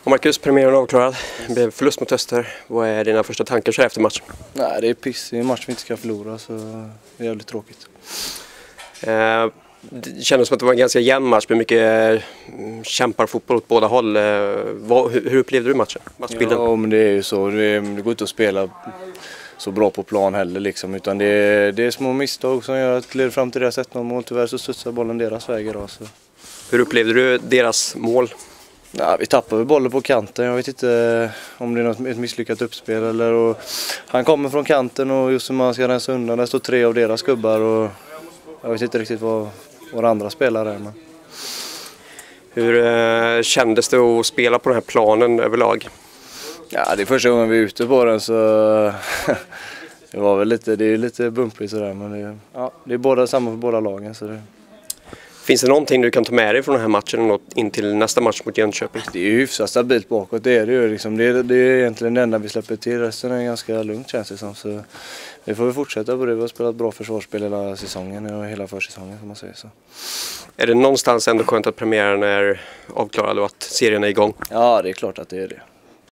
Och Marcus, premiären avklarad. Det blev förlust mot Öster. Vad är dina första tankar så här efter matchen? Nej, det är piss. Det är en match vi inte ska förlora, så det är jävligt tråkigt. Det kändes som att det var en ganska jämn match med mycket kämparfotboll åt båda håll. Hur upplevde du matchbilden? Ja, men det är ju så. Det går inte att spela så bra på plan heller liksom, utan det är små misstag som gör att det leder fram till deras 1-0-mål. Tyvärr så studsar bollen deras väg idag. Så. Hur upplevde du deras mål? Ja, vi tappade bollen på kanten. Jag vet inte om det är ett misslyckat uppspel eller. Och han kommer från kanten och just som man ska rensa undan. Där står 3 av deras gubbar och jag vet inte riktigt vad andra spelar är. Men. Hur kändes det att spela på den här planen överlag? Ja, det är första gången vi är ute på den, så det var väl lite bumpigt sådär, men det är samma för båda lagen. Så det. Finns det någonting du kan ta med dig från den här matchen och in till nästa match mot Jönköping? Det är ju hyfsat stabilt bakåt, det är det ju liksom. Det är egentligen det enda vi släpper till, resten är ganska lugnt känns det som. Så vi får väl fortsätta på det, vi har spelat bra försvarsspel hela säsongen och hela försäsongen som man säger så. Är det någonstans ändå skönt att premiären är avklarad och att serien är igång? Ja, det är klart att det är det.